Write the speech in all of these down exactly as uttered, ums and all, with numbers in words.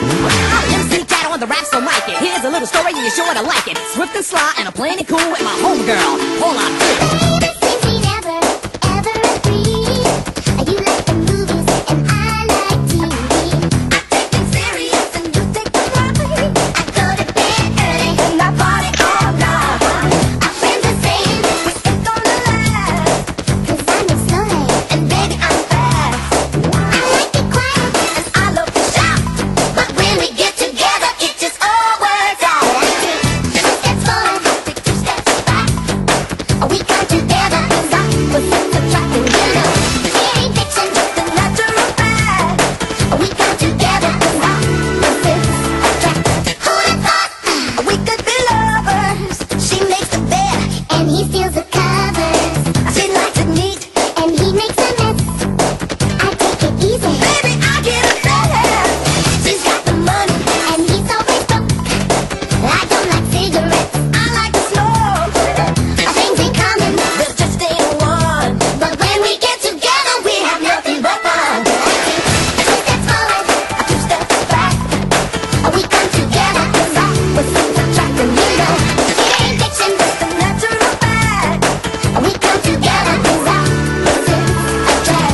I'm M C Cat on the rap, so like it. Here's a little story and you're sure to like it. Swift and sly and I'm playing it cool with my homegirl. Hold on. Since we never, ever agreed, you like the movies and I like T V. I take things serious and you take them lightly. I go to bed early and I party all night. Our friends are saying this is gonna last, 'cause I'm in slow lane and baby I'm fast. I like it quiet and I love to shout, but when we get together it just all works out. I take two steps forward, I take two steps back. We come together 'cause I was sent to track and you know it ain't fiction, just a natural fact. We come together 'cause I was sent to track. Who'd have thought we could be lovers? She makes the bed and he steals the covers. She likes it neat and he makes a mess. I take it easy, baby, I get upset. She's got the money and he's always broke. I don't like cigarettes, I like to smoke. Our things ain't common, they'll just stay in one. But when we get together, we have nothing but fun. Two steps forward, two steps back. We come together 'cause I was sent to track and you know it ain't fiction, just a natural fact. We come together 'cause I was sent to track.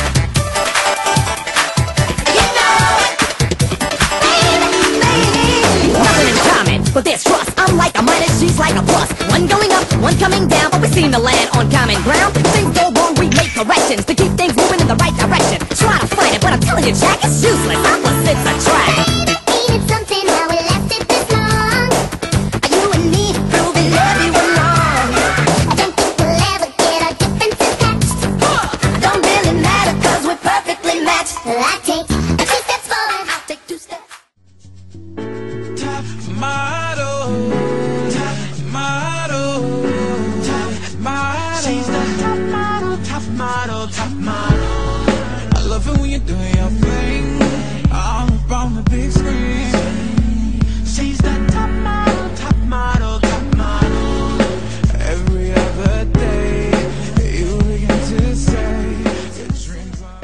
You know it, baby, baby. Nothing in common, but there's trust. I'm like a minus, she's like a plus. One going up, one coming down, but we seem to land on common ground. Things go wrong, we make corrections to keep things moving in the right direction. Try to fight it, but I'm telling you, Jack, it's useless. Opposites attract. Ain't it something how we lasted this long? You and me proving love you were wrong. I don't think we'll ever get our differences patched. Don't really matter 'cause we're perfectly matched. I take two steps forward, I'll take two steps. Top model, top model, top model. She's the top model, top model, top model. I love it when you're doing your thing all up on the big screen. She's the top model, top model, top model. Every other day, you begin to say your dreams are.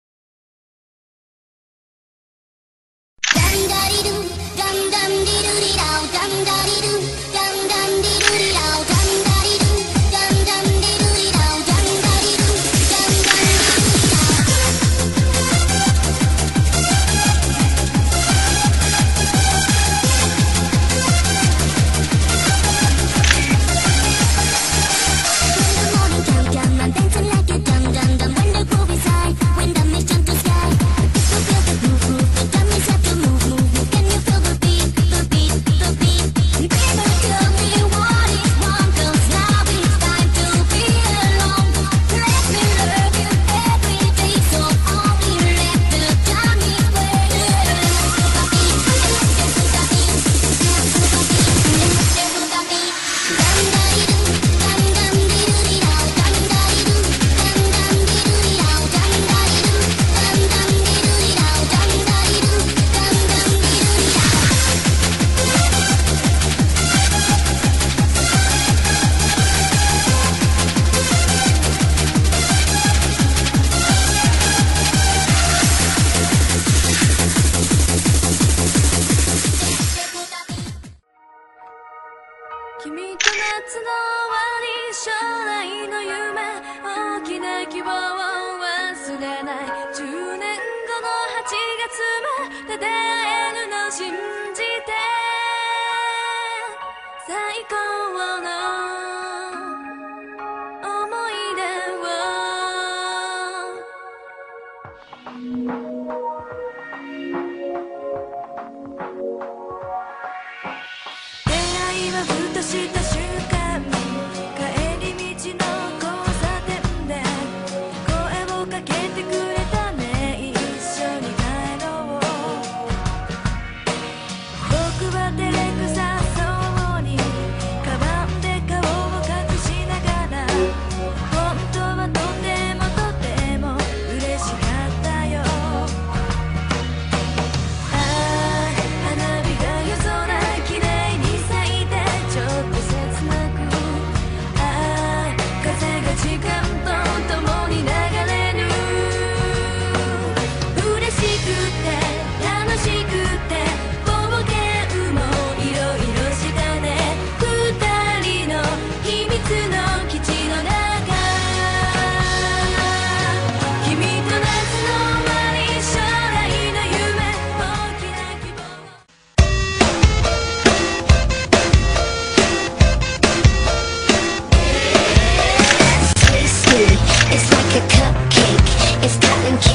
Dum daddy doo, dum dum dee doo dee dow, dum daddy doo, dum dum dee doo dee dow, dum daddy doo, dum dum dee doo dee dow, dum daddy doo, dum dum dee doo When the morning comes down, I'm dancing like a dum dum dum. When the groove is high, when the mist turns to sky, you feel the groove, groove. The dummies have to move, move, move. Can you feel the beat, the beat, the beat? Baby, tell me what is wrong, 'cause now it's time to be alone. Let me love you every day, so only let the dummies play. It's top and